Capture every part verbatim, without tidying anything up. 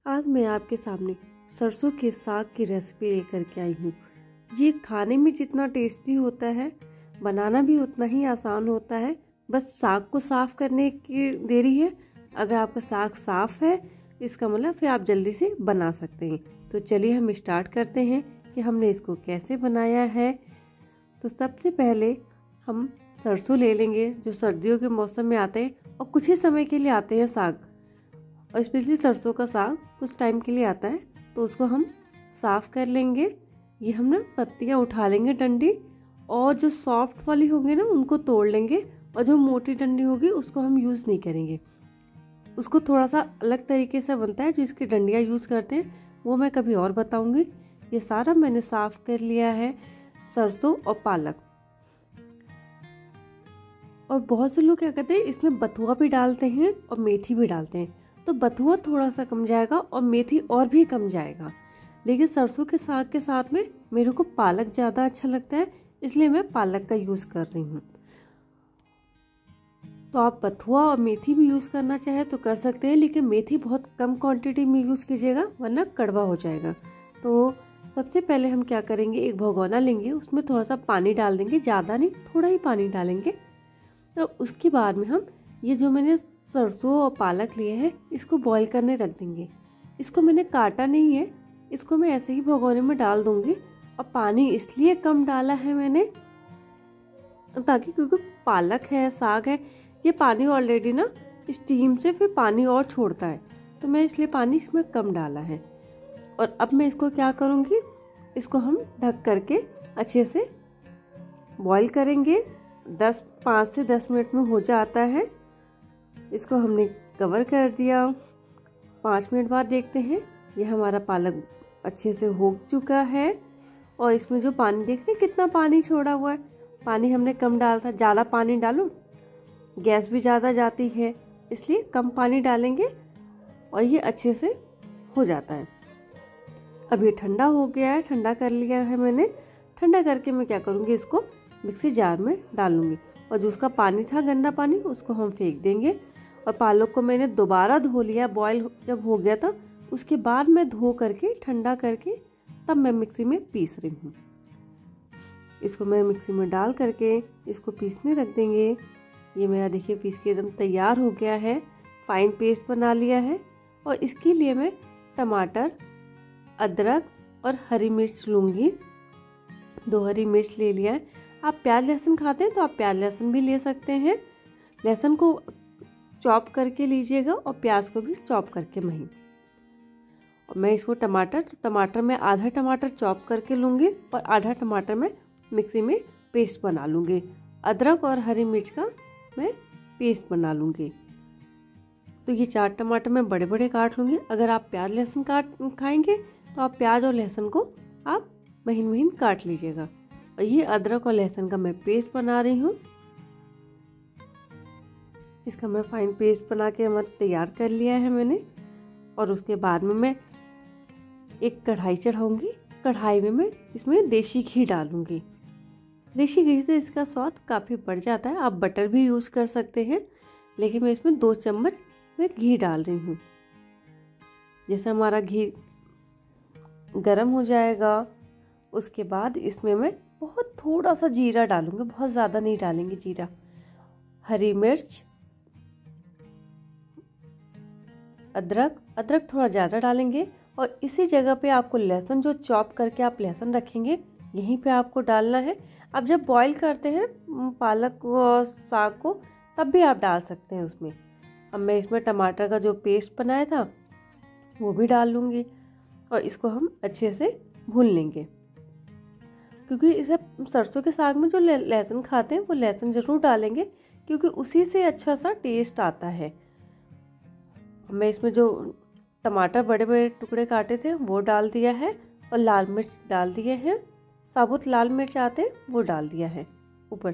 आज मैं आपके सामने सरसों के साग की रेसिपी लेकर के आई हूँ। ये खाने में जितना टेस्टी होता है, बनाना भी उतना ही आसान होता है। बस साग को साफ करने की देरी है। अगर आपका साग साफ है इसका मतलब फिर आप जल्दी से बना सकते हैं। तो चलिए हम स्टार्ट करते हैं कि हमने इसको कैसे बनाया है। तो सबसे पहले हम सरसों ले लेंगे जो सर्दियों के मौसम में आते हैं और कुछ ही समय के लिए आते हैं साग, और स्पेशली सरसों का साग कुछ टाइम के लिए आता है। तो उसको हम साफ कर लेंगे। ये हम ना पत्तियाँ उठा लेंगे डंडी, और जो सॉफ्ट वाली होंगी ना उनको तोड़ लेंगे, और जो मोटी डंडी होगी उसको हम यूज़ नहीं करेंगे। उसको थोड़ा सा अलग तरीके से बनता है जो इसकी डंडियाँ यूज़ करते हैं, वो मैं कभी और बताऊंगी। ये सारा मैंने साफ कर लिया है, सरसों और पालक। और बहुत से लोग क्या करते हैं इसमें बथुआ भी डालते हैं और मेथी भी डालते हैं। तो बथुआ थोड़ा सा कम जाएगा और मेथी और भी कम जाएगा, लेकिन सरसों के साग के साथ में मेरे को पालक ज़्यादा अच्छा लगता है, इसलिए मैं पालक का यूज़ कर रही हूँ। तो आप बथुआ और मेथी भी यूज़ करना चाहे तो कर सकते हैं, लेकिन मेथी बहुत कम क्वांटिटी में यूज़ कीजिएगा वरना कड़वा हो जाएगा। तो सबसे पहले हम क्या करेंगे, एक भगोना लेंगे, उसमें थोड़ा सा पानी डाल देंगे, ज़्यादा नहीं थोड़ा ही पानी डालेंगे। तो उसके बाद में हम ये जो मैंने सरसों और पालक लिए हैं इसको बॉईल करने रख देंगे। इसको मैंने काटा नहीं है, इसको मैं ऐसे ही भगोने में डाल दूंगी। और पानी इसलिए कम डाला है मैंने ताकि, क्योंकि पालक है, साग है, ये पानी ऑलरेडी ना स्टीम से फिर पानी और छोड़ता है, तो मैं इसलिए पानी इसमें कम डाला है। और अब मैं इसको क्या करूँगी, इसको हम ढक करके अच्छे से बॉईल करेंगे। दस पाँच से दस मिनट में हो जाता है। इसको हमने कवर कर दिया। पाँच मिनट बाद देखते हैं, ये हमारा पालक अच्छे से हो चुका है। और इसमें जो पानी देखते हैं कितना पानी छोड़ा हुआ है, पानी हमने कम डाला था। ज़्यादा पानी डालो गैस भी ज़्यादा जाती है, इसलिए कम पानी डालेंगे और ये अच्छे से हो जाता है। अब ये ठंडा हो गया है, ठंडा कर लिया है मैंने। ठंडा करके मैं क्या करूँगी, इसको मिक्सी जार में डालूंगी, और जो उसका पानी था गंदा पानी उसको हम फेंक देंगे। और पालक को मैंने दोबारा धो लिया, बॉयल जब हो गया था उसके बाद मैं धो करके ठंडा करके तब मैं मिक्सी में पीस रही हूँ। इसको मैं मिक्सी में डाल करके इसको पीसने रख देंगे। ये मेरा देखिए पीस के एकदम तैयार हो गया है, फाइन पेस्ट बना लिया है। और इसके लिए मैं टमाटर, अदरक और हरी मिर्च लूँगी। दो हरी मिर्च ले लिया है। आप प्याज लहसुन खाते हैं तो आप प्याज लहसुन भी ले सकते हैं। लहसुन को चॉप करके लीजिएगा और प्याज को भी चॉप करके महीन। और मैं इसको टमाटर टमाटर में आधा टमाटर चॉप करके लूँगी और आधा टमाटर मैं मिक्सी में पेस्ट बना लूँगी। अदरक और हरी मिर्च का मैं पेस्ट बना लूँगी। तो ये चार टमाटर मैं बड़े बड़े काट लूँगी। अगर आप प्याज लहसुन काट खाएंगे तो आप प्याज और लहसुन को आप महीन महीन काट लीजिएगा। और ये अदरक और लहसुन का मैं पेस्ट बना रही हूँ। इसका मैं फाइन पेस्ट बना के मैं तैयार कर लिया है मैंने। और उसके बाद में मैं एक कढ़ाई चढ़ाऊंगी। कढ़ाई में मैं इसमें देसी घी डालूंगी। देसी घी से इसका स्वाद काफ़ी बढ़ जाता है। आप बटर भी यूज़ कर सकते हैं, लेकिन मैं इसमें दो चम्मच मैं घी डाल रही हूँ। जैसे हमारा घी गरम हो जाएगा उसके बाद इसमें मैं बहुत थोड़ा सा जीरा डालूंगी, बहुत ज़्यादा नहीं डालेंगे जीरा। हरी मिर्च, अदरक अदरक थोड़ा ज़्यादा डालेंगे। और इसी जगह पे आपको लहसुन जो चॉप करके आप लहसुन रखेंगे यहीं पे आपको डालना है। आप जब बॉईल करते हैं पालक को और साग को तब भी आप डाल सकते हैं उसमें। अब मैं इसमें टमाटर का जो पेस्ट बनाया था वो भी डाल लूँगी और इसको हम अच्छे से भून लेंगे। क्योंकि इसे सरसों के साग में जो लहसुन खाते हैं वो लहसुन ज़रूर डालेंगे, क्योंकि उसी से अच्छा सा टेस्ट आता है। मैं इसमें जो टमाटर बड़े बड़े टुकड़े काटे थे वो डाल दिया है, और लाल मिर्च डाल दिए हैं। साबुत लाल मिर्च आते हैं वो डाल दिया है ऊपर।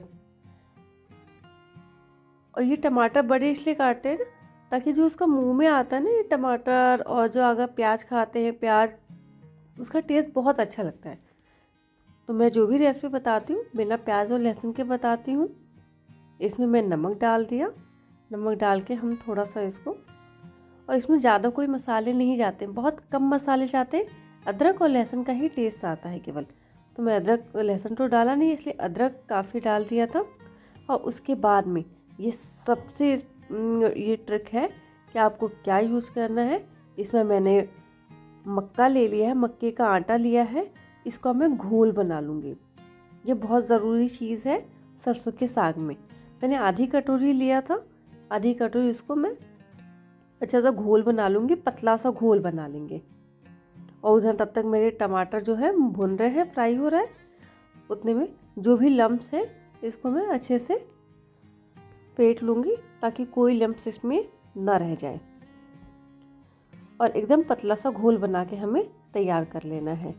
और ये टमाटर बड़े इसलिए काटे हैं ना ताकि जो उसका मुंह में आता है ना ये टमाटर, और जो अगर प्याज खाते हैं प्याज, उसका टेस्ट बहुत अच्छा लगता है। तो मैं जो भी रेसिपी बताती हूँ बिना प्याज और लहसुन के बताती हूँ। इसमें मैं नमक डाल दिया। नमक डाल के हम थोड़ा सा इसको और इसमें ज़्यादा कोई मसाले नहीं जाते, बहुत कम मसाले जाते हैं। अदरक और लहसुन का ही टेस्ट आता है केवल। तो मैं अदरक लहसुन तो डाला नहीं, इसलिए अदरक काफ़ी डाल दिया था। और उसके बाद में ये सबसे ये ट्रिक है कि आपको क्या यूज़ करना है। इसमें मैंने मक्का ले लिया है, मक्के का आटा लिया है, इसको मैं घोल बना लूँगी। ये बहुत ज़रूरी चीज़ है सरसों के साग में। मैंने आधी कटोरी लिया था, आधी कटोरी इसको मैं अच्छा सा घोल बना लूँगी, पतला सा घोल बना लेंगे। और उधर तब तक मेरे टमाटर जो है भुन रहे हैं, फ्राई हो रहा है। उतने में जो भी लम्प्स है इसको मैं अच्छे से फेंट लूँगी ताकि कोई लम्प्स इसमें ना रह जाए। और एकदम पतला सा घोल बना के हमें तैयार कर लेना है।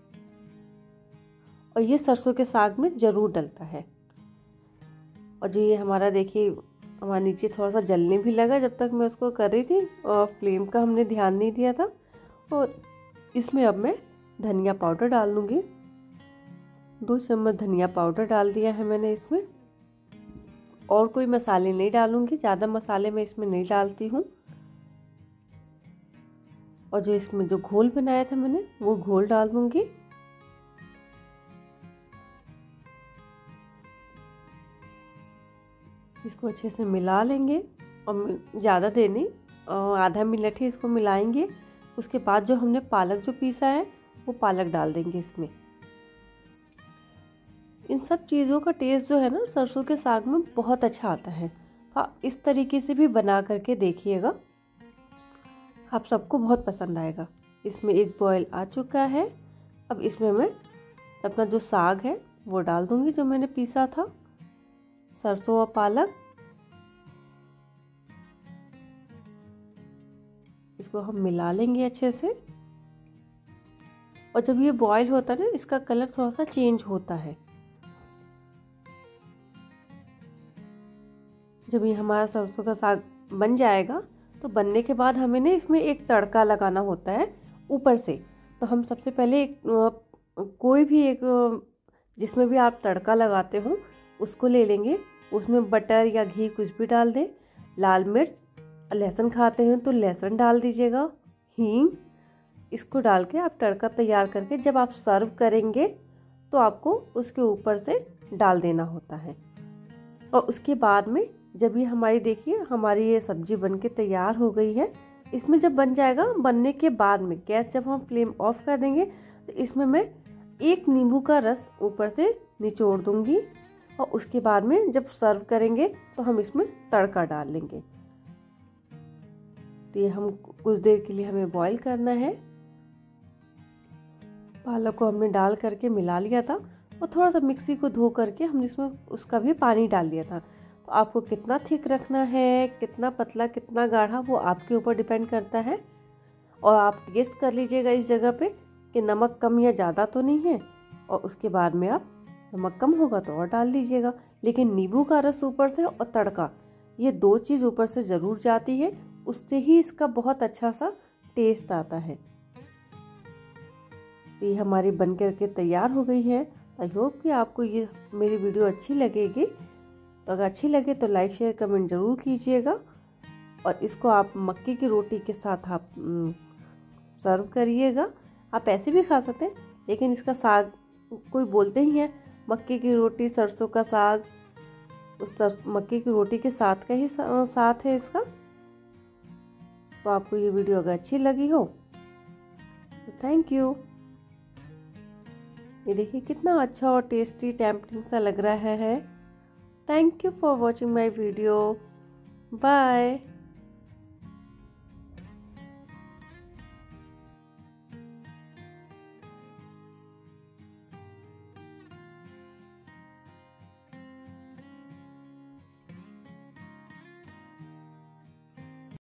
और ये सरसों के साग में ज़रूर डलता है। और जो ये हमारा देखिए हमारे नीचे थोड़ा सा जलने भी लगा जब तक मैं उसको कर रही थी, और फ्लेम का हमने ध्यान नहीं दिया था। और इसमें अब मैं धनिया पाउडर डाल लूँगी। दो चम्मच धनिया पाउडर डाल दिया है मैंने इसमें। और कोई मसाले नहीं डालूँगी, ज़्यादा मसाले मैं इसमें नहीं डालती हूँ। और जो इसमें जो घोल बनाया था मैंने वो घोल डाल दूँगी। इसको अच्छे से मिला लेंगे और ज़्यादा देर नहीं, आधा मिनट ही इसको मिलाएंगे। उसके बाद जो हमने पालक जो पीसा है वो पालक डाल देंगे इसमें। इन सब चीज़ों का टेस्ट जो है ना सरसों के साग में बहुत अच्छा आता है। तो इस तरीके से भी बना करके देखिएगा, आप सबको बहुत पसंद आएगा। इसमें एक बॉयल आ चुका है। अब इसमें मैं अपना जो साग है वो डाल दूंगी, जो मैंने पीसा था, सरसों और पालक। इसको हम मिला लेंगे अच्छे से। और जब ये बॉईल होता है ना, इसका कलर थोड़ा सा चेंज होता है। जब ये हमारा सरसों का साग बन जाएगा तो बनने के बाद हमें ना इसमें एक तड़का लगाना होता है ऊपर से। तो हम सबसे पहले एक कोई भी एक जिसमें भी आप तड़का लगाते हो उसको ले लेंगे। उसमें बटर या घी कुछ भी डाल दें। लाल मिर्च, लहसुन खाते हैं तो लहसुन डाल दीजिएगा, हींग, इसको डाल के आप तड़का तैयार करके जब आप सर्व करेंगे तो आपको उसके ऊपर से डाल देना होता है। और उसके बाद में जब ये हमारी देखिए हमारी ये सब्जी बन के तैयार हो गई है, इसमें जब बन जाएगा, बनने के बाद में गैस जब हम फ्लेम ऑफ कर देंगे तो इसमें मैं एक नींबू का रस ऊपर से निचोड़ दूंगी। और उसके बाद में जब सर्व करेंगे तो हम इसमें तड़का डाल लेंगे। तो ये हम कुछ देर के लिए हमें बॉईल करना है। पालक को हमने डाल करके मिला लिया था और थोड़ा सा मिक्सी को धो करके हमने इसमें उसका भी पानी डाल दिया था। तो आपको कितना थिक रखना है, कितना पतला, कितना गाढ़ा, वो आपके ऊपर डिपेंड करता है। और आप टेस्ट कर लीजिएगा इस जगह पे कि नमक कम या ज़्यादा तो नहीं है। और उसके बाद में आप नमक कम होगा तो और डाल दीजिएगा। लेकिन नींबू का रस ऊपर से और तड़का, ये दो चीज़ ऊपर से ज़रूर जाती है, उससे ही इसका बहुत अच्छा सा टेस्ट आता है। तो ये हमारी बन करके तैयार हो गई है। आई होप कि आपको ये मेरी वीडियो अच्छी लगेगी। तो अगर अच्छी लगे तो लाइक शेयर कमेंट ज़रूर कीजिएगा। और इसको आप मक्के की रोटी के साथ आप सर्व करिएगा। आप ऐसे भी खा सकते हैं, लेकिन इसका साग कोई बोलते ही है मक्के की रोटी, सरसों का साग, उस सर मक्के की रोटी के साथ का ही साथ है इसका। तो आपको ये वीडियो अगर अच्छी लगी हो तो थैंक यू। ये देखिए कितना अच्छा और टेस्टी टेम्पटिंग सा लग रहा है। Thank you for watching my video. Bye.